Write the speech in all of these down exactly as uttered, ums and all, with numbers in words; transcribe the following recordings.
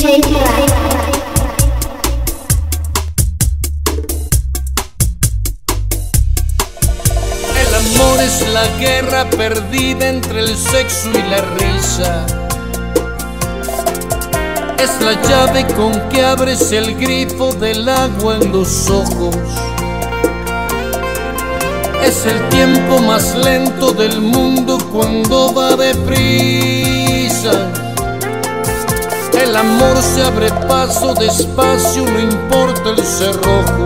D J Black. El amor es la guerra perdida entre el sexo y la risa. Es la llave con que abres el grifo del agua en los ojos. Es el tiempo más lento del mundo cuando va deprisa. El amor se abre paso despacio, no importa el cerrojo.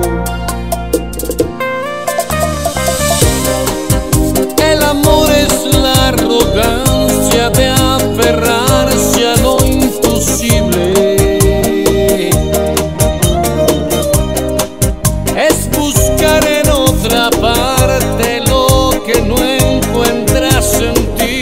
El amor es la arrogancia de aferrarse a lo imposible. Es buscar en otra parte lo que no encuentras en ti.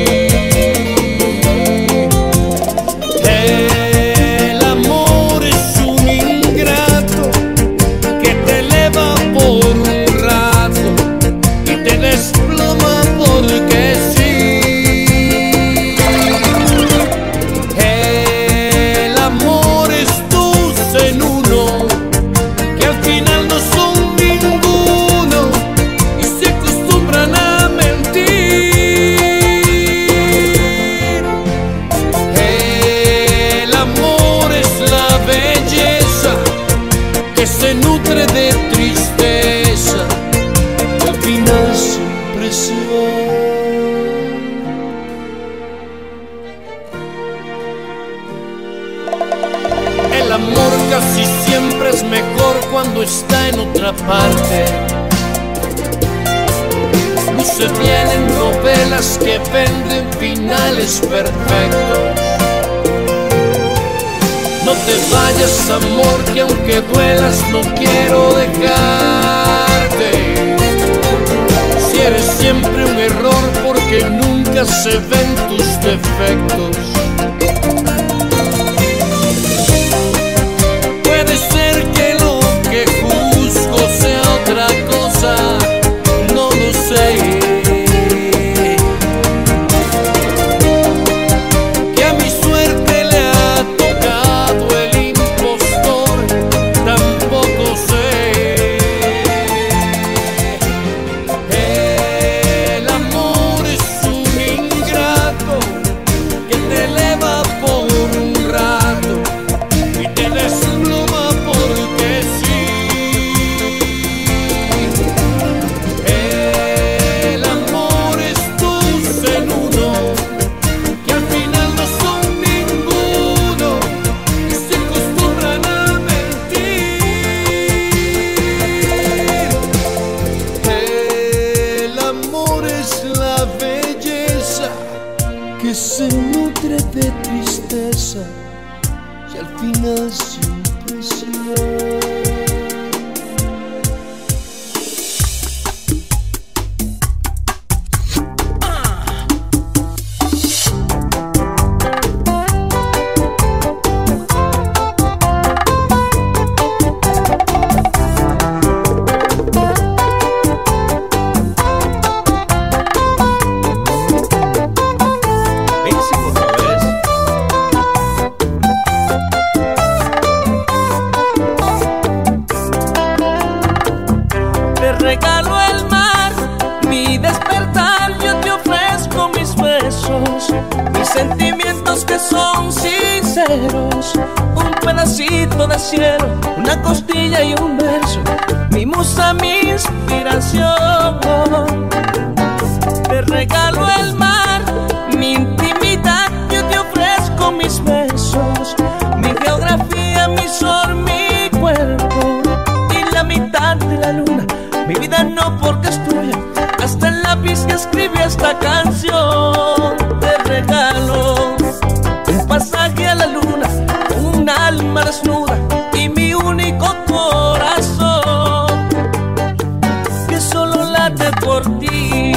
El amor es un ingrato que te eleva por un rato y te desploma porque sí. El amor es dos en uno, que al final no son ninguno y se acostumbran a mentir. El amor es la belleza que se nutre de tristeza y al final siempre se va. El amor casi siempre es mejor cuando está en otra parte. Luce bien en novelas que venden finales perfectos. No te vayas, amor, que aunque duelas no quiero dejarte. Si eres siempre un error porque nunca se ven tus defectos. Puede ser que lo que juzgo sea otra cosa, no lo sé. Que a mi suerte le ha tocado el impostor, tampoco sé. El amor es un ingrato que te eleva por un rato y te desploma porque sí. El amor es dos en uno, que al final no son ninguno y se acostumbran a mentir. El amor es la belleza que se nutre de tristeza y al final siempre se va. Te regalo el mar, mi despertar, yo te ofrezco mis besos, mis sentimientos que son sinceros, un pedacito de cielo, una costilla y un verso, mi musa, mi inspiración. Te regalo el mar, mi intimidad, yo te ofrezco mis besos, mi geografía, mi sol, mi cuerpo y la mitad de la luna. Mi vida no porque es tuya, hasta el lápiz que escribí esta canción. Te regalo un pasaje a la luna, un alma desnuda y mi único corazón que solo late por ti.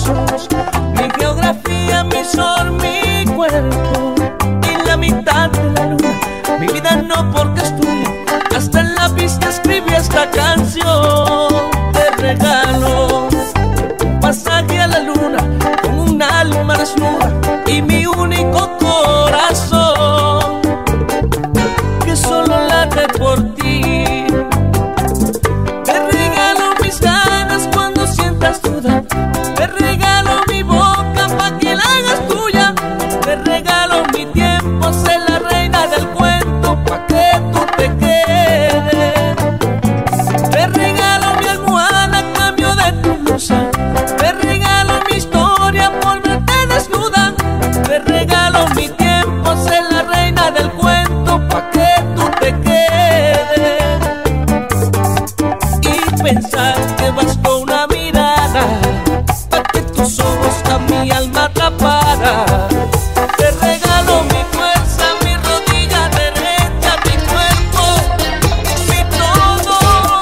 besos, mi geografía, mi sol, mi cuerpo y la mitad de la luna. Mi vida no porque es tuya, hasta en la pista escribí esta canción. Te regalo un pasaje a la luna con un alma desnuda y mi único corazón que solo late por ti. Te regalo mis ganas cuando sientas duda, te regalo mi boca pa' que la hagas tuya, te regalo mi tiempo, sé la reina del cuento pa' que tú te quedes. Te regalo mi almohada a cambio de tu blusa, te regalo mi historia por verte desnuda, te regalo mi tiempo, sé la reina del cuento pa' que tú te quedes. Y pensar que bastó una mirada pa' que tus ojos a mi alma atrapara. Te regalo mi fuerza, mi rodilla derecha, mi cuerpo, mi todo.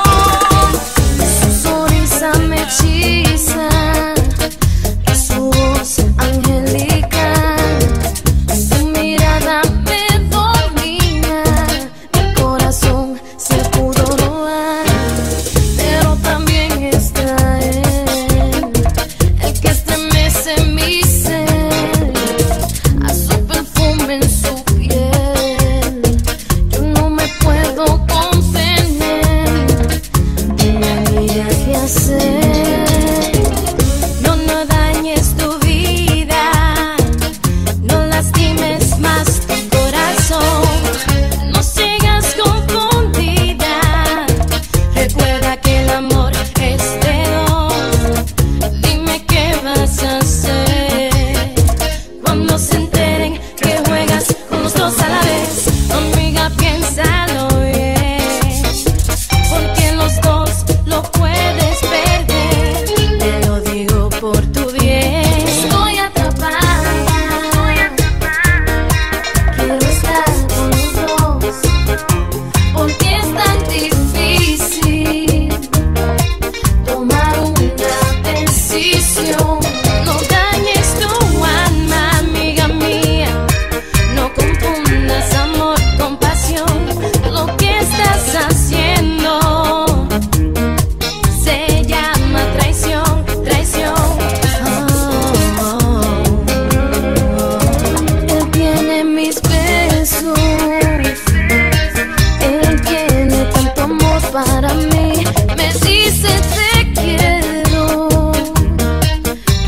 Su sonrisa me hechiza y su voz angelical, su mirada me domina, mi corazón se pudo robar, pero también está él, el que estremece mi ser, a su perfume en su piel. Yo no me puedo contener, dime amiga qué hacer. No, no dañes tu vida, no lastimes más tu corazón, no sigas confundida. Recuerda que el amor es de dos. Dime qué vas a hacer cuando se enteren que juegas con los dos a la vez. Amiga, piénsalo bien, porque los dos lo puedes perder. Te lo digo por tu bien. Estoy atrapada, quiero estar con los dos, porque es tan difícil tomar una decisión. No dañes tu alma, amiga mía, no confundas amor con pasión. Lo que estás haciendo se llama traición, traición. Oh, oh, oh. Él tiene mis besos, él tiene tanto amor para mí, me dice te quiero,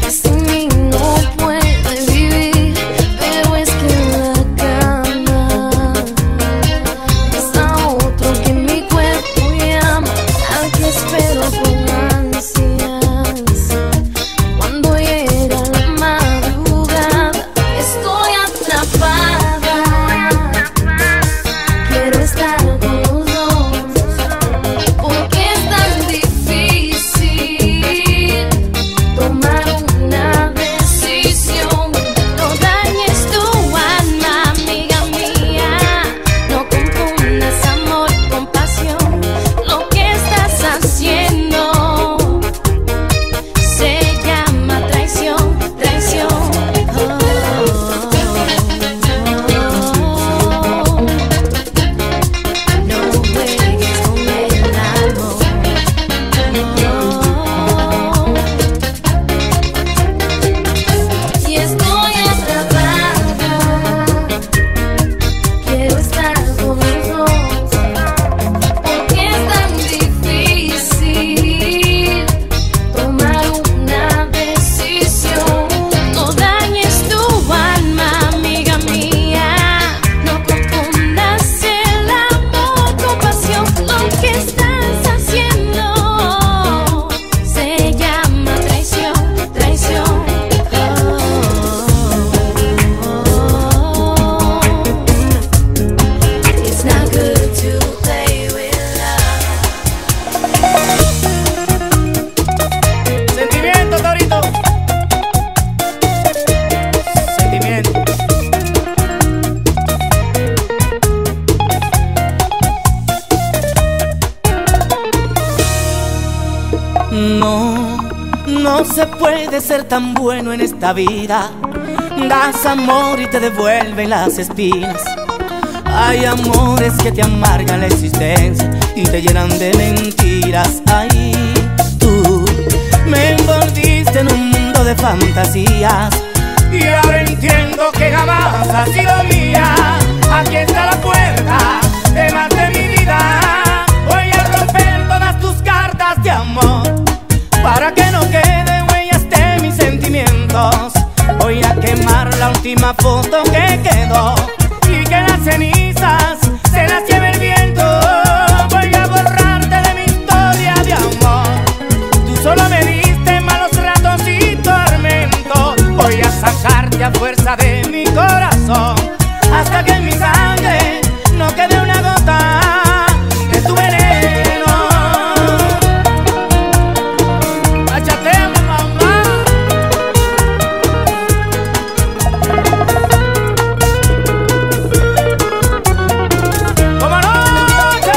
puede ser tan bueno en esta vida? Das amor y te devuelven las espinas. Hay amores que te amargan la existencia y te llenan de mentiras. Ay, tú me envolviste en un mundo de fantasías y ahora entiendo que jamás has sido mía. Aquí está la puerta de más de mi vida. Voy a romper todas tus cartas de amor para que no queden huellas de mis sentimientos. Voy a quemar la última foto que quedó y que las cenizas se las lleve el viento. Voy a borrarte de mi historia de amor. Tú solo me diste malos ratos y tormentos. Voy a sacarte a fuerza de mi corazón hasta que en mi sangre no quede una gota de tu veneno. Bachateo, mamá. ¡Como noche!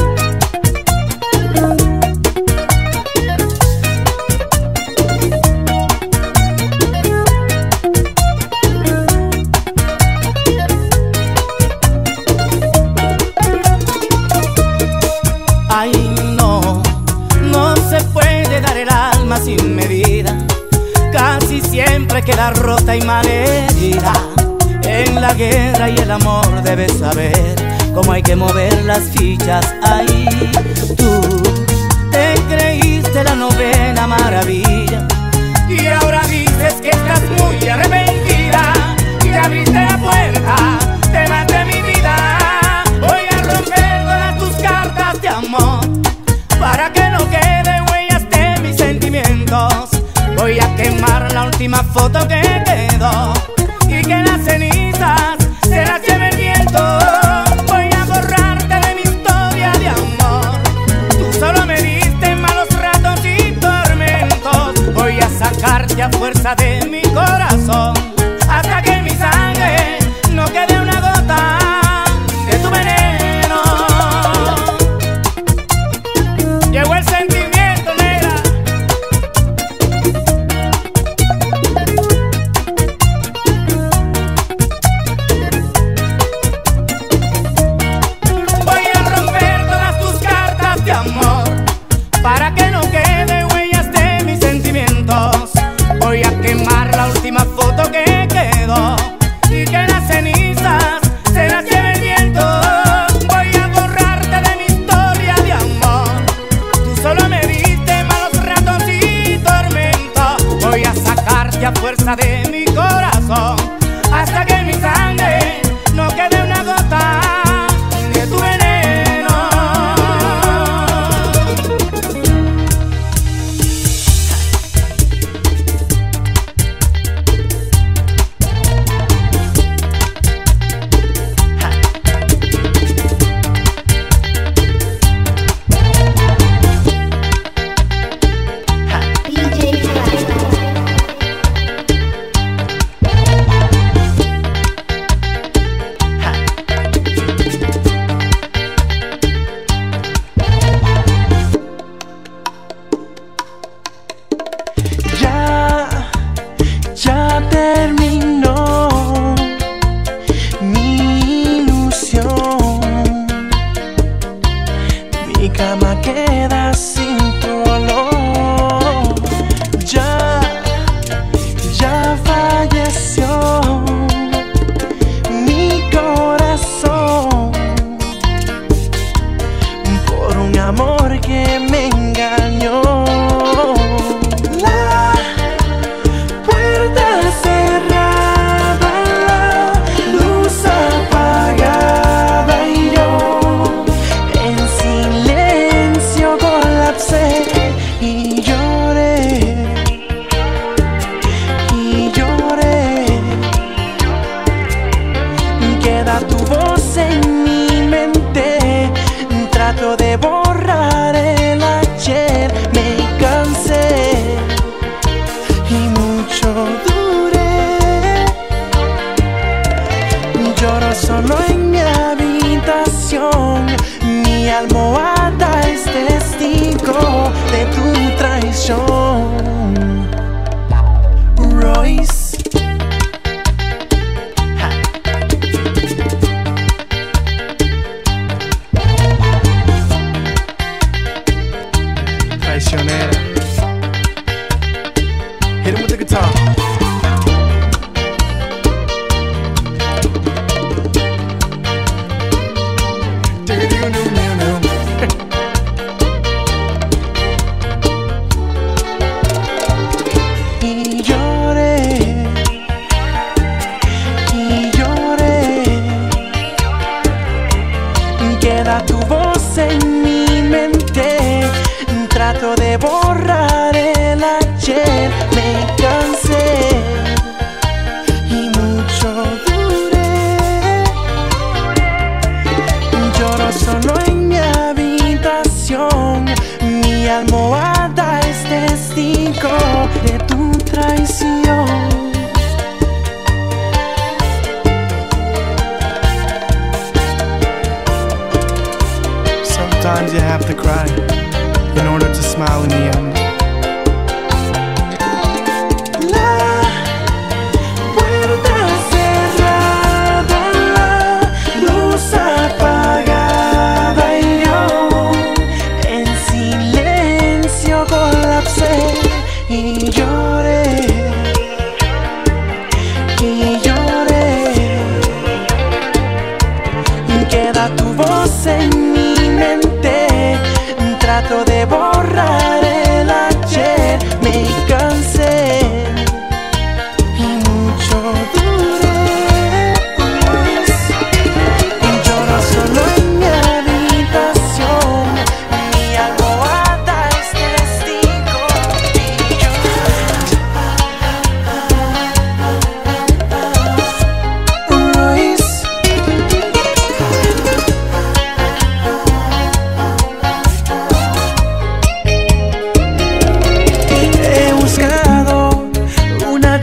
Ay, no, no se puede dar el alma sin medida. Casi siempre queda rota y malherida. En la guerra y el amor debes saber cómo hay que mover las fichas. Ay, tú te creíste la novena maravilla y ahora dices que estás muy arrepentida y te abriste la puerta, te maté mi vida. Voy a romper todas tus cartas de amor para que no queden huellas de mis sentimientos. Voy a quemar la última foto que quedó y que las cenizas se las lleve el viento. Voy a borrarte de mi historia de amor. Tú solo me diste malos ratos y tormentos. Voy a sacarte a fuerza de mi corazón hasta que en mi sangre no quede una gota de tu veneno. Llegó el sentimiento, negra. Voy a romper todas tus cartas de amor para que no quede huellas de mis sentimientos. Voy a quemar la última foto que quedó y que las cenizas se las lleve el viento. Voy a borrarte de mi historia de amor. Tú solo me diste malos ratos y tormentos. Voy a sacarte a fuerza de mi corazón hasta que en mi sangre no quede una gota de tu veneno. D J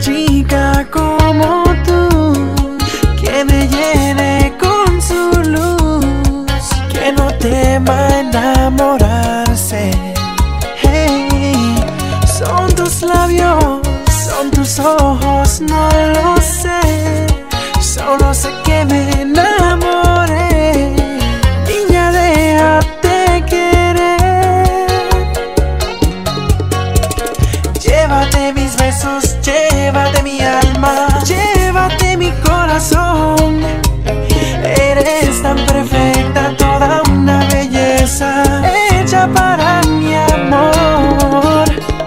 chica como tú, que me llene con su luz, que no tema enamorarse. Hey, son tus labios, son tus ojos, no lo sé, solo sé que me enamoré. Niña, déjate querer. Llévate mis besos, llévate mi alma, llévate mi corazón. Eres tan perfecta, toda una belleza, hecha para mi amor.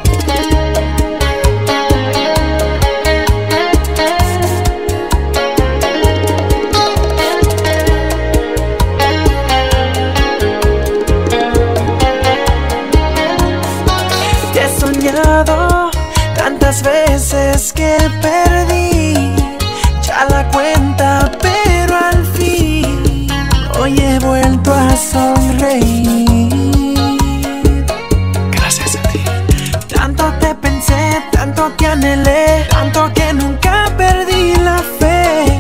Te he soñado tantas veces que perdí ya la cuenta, pero al fin hoy he vuelto a sonreír. Gracias a ti. Tanto te pensé, tanto te anhelé, tanto que nunca perdí la fe.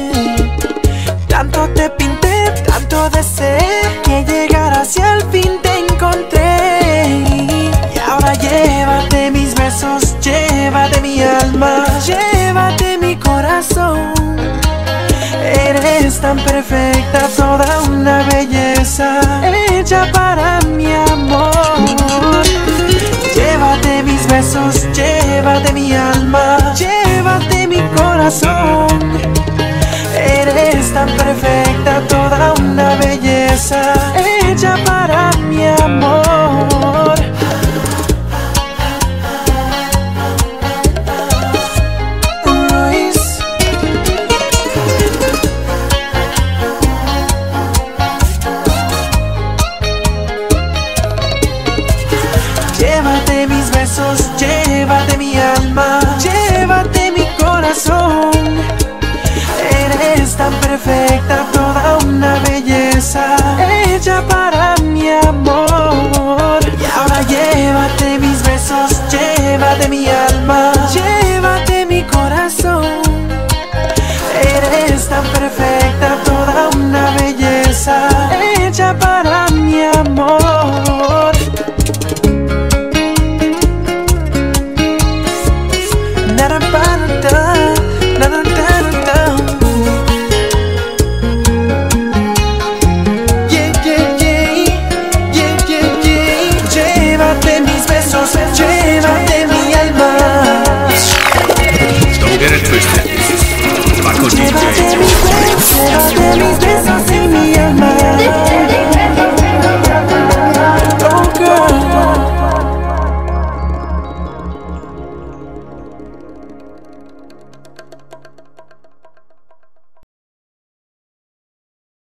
Tanto te pinté, tanto deseé que llegaras y al fin te encontré. Y ahora llévate mis besos, llévate mi alma, llévate mi corazón. Eres tan perfecta, toda una belleza, hecha para mi amor. Llévate mis besos, llévate mi alma, llévate mi corazón. Eres tan perfecta, toda una belleza,